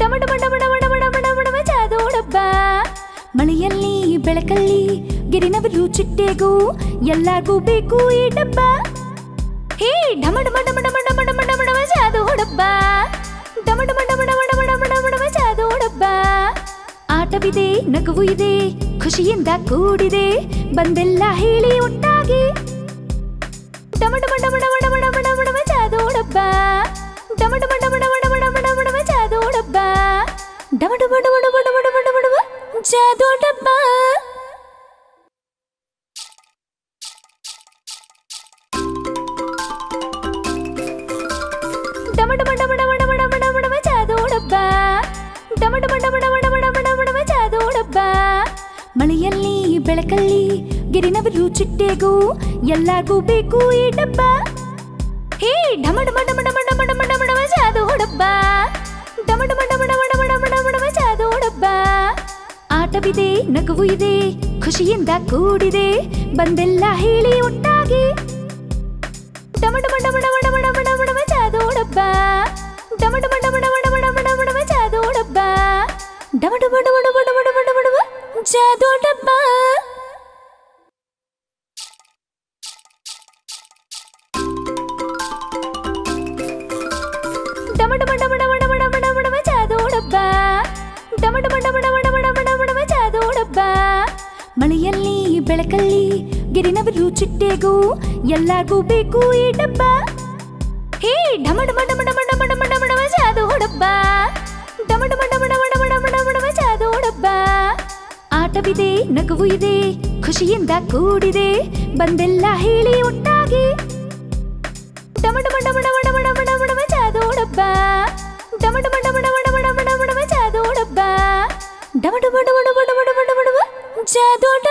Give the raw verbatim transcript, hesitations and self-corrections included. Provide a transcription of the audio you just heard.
ಡಮ ಡಮ ಡಮ ಡಮ ಡಮ ಡಮ ಡಮ ಡಮ ಜಾದೂ ಡಬ್ಬ ಮಳೆಯಲ್ಲಿ ಬೆಳಕಲ್ಲಿ ಗಿರಿನವಲು ಚಿಟ್ಟೆಗೂ ಎಲ್ಲಾರ್ಗೂ ಬೇಕು ಈ ಡಬ್ಬ ಹೇ ಢಮ ಢಮ ಢಮ ಢಮ ಢಮ ಢಮ ಢಮ ಢಮ ಜಾದೂ ಡಬ್ಬ ಡಮ ಢಮ ಢಮ ಢಮ ಢಮ ಢಮ ಢಮ ಢಮ ಜಾದೂ ಡಬ್ಬ ಆಟವಿದೆ ನಗುವು ಇದೆ ಖುಷಿಯಿಂದ ಕೂಡಿದೆ ಬಂದೆಲ್ಲ ಹೇಳಿ ಒಟ್ಟಾಗಿ ಡಮ ಡಮ ಡಮ ಡಮ ಡಮ ಡಮ ಡಮ ಡಮ ಜಾದೂ ಡಬ್ಬ ಡಮ ಡಮ ಡಮ ಡಮ ಡಮ ಡಮ ಡಮ ಡಮ ಜಾದೂ ಡಬ್ಬ ಡಮ ಡಮ ಡಮ ಡಮ ಡಮ ಡಮ ಡಮ ಡಮ ಜಾದೂ ಡಬ್ಬ ಡಮ ಡಮ ಡಮ ಡಮ ಡಮ ಡಮ ಡಮ ಡಮ ಜಾದೂ ಡಬ್ಬ ಡಮ ಡಮ ಡಮ ಡಮ ಡಮ ಡಮ ಡಮ ಡಮ ಜಾದೂ ಡಬ್ಬ ಮಳೆಯಲ್ಲಿ ಬೆಳಕಲ್ಲಿ ಗಿರಿನವಲು ಚಿಟ್ಟೆಗೂ ಎಲ್ಲಾರ್ಗೂ ಬೇಕು ಈ ಡಬ್ಬ ಹೇ ಢಮ ಢಮ ಢಮ ಢಮ ಢಮ ಢಮ ಢಮ ಢಮ ಜಾದೂ ಡಬ್ಬ ಡಮ ಢಮ ಢಮ ಢಮ ಢಮ ಢಮ ಢಮ ಢಮ ಜಾದೂ ಡಬ್ಬ ಆಟವಿದೆ ನಗುವು ಇದೆ ಖುಷಿಯಿಂದ ಕೂಡಿದೆ ಬಂದೆಲ್ಲ ಹೇಳಿ ಒಟ್ಟಾಗಿ ಡಮ ಡಮ ಡಮ ಡಮ ಡಮ ಡಮ ಡಮ ಡಮ ಜಾದೂ ಡಬ್ಬ ಡಮ ಡಮ ಡಮ ಡಮ ಡಮ ಡಮ ಡಮ ಡಮ ಜಾದೂ ಡಬ್ಬ ಡಮ ಡಮ ಡಮ ಡಮ ಡಮ ಡಮ ಡಮ ಡಮ ಜಾದೂ ಡಬ್ಬ ಡಮ ಡಮ ಡಮ ಡಮ ಡಮ ಡಮ ಡಮ ಡಮ ಜಾದೂ ಡಬ್ಬ ಡಮ ಡಮ ಡಮ ಡಮ ಡಮ ಡಮ ಡಮ ಡಮ ಜಾದೂ ಡಬ್ಬ ಮಳೆಯಲ್ಲಿ ಬೆಳಕಲ್ಲಿ ಗಿರಿನವಲು ಚಿಟ್ಟೆಗೂ ಎಲ್ಲಾರ್ಗೂ ಬೇಕು ಈ ಡಬ್ಬ ಹೇ ಢಮ ಢಮ ಢಮ ಢಮ ಢಮ ಢಮ ಢಮ ಢಮ ಜಾದೂ ಡಬ್ಬ ಡಮ ಢಮ ಢಮ ಢಮ ಢಮ ಢಮ ಢಮ ಢಮ ಜಾದೂ ಡಬ್ಬ ಆಟವಿದೆ ನಗುವು ಇದೆ ಖುಷಿಯಿಂದ ಕೂಡಿದೆ ಬಂದೆಲ್ಲ ಹೇಳಿ ಒಟ್ಟಾಗಿ ಡಮ ಡಮ ಡಮ ಡಮ ಡಮ ಡಮ ಡಮ ಡಮ ಜಾದೂ ಡಬ್ಬ ಡಮ ಡಮ ಡಮ ಡಮ ಡಮ ಡಮ ಡಮ ಡಮ ಜಾದೂ ಡಬ್ಬ ಡಮ ಡಮ ಡಮ ಡಮ ಡಮ ಡಮ ಡಮ ಡಮ ಜಾದೂ ಡಬ್ಬ